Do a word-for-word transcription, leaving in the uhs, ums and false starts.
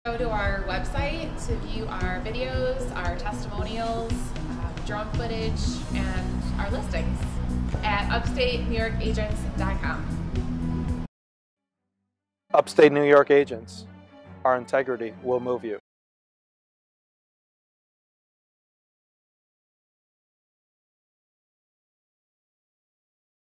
Go to our website to view our videos, our testimonials, uh, drone footage, and our listings at upstate new york agents dot com. Upstate New York Agents. Our integrity will move you.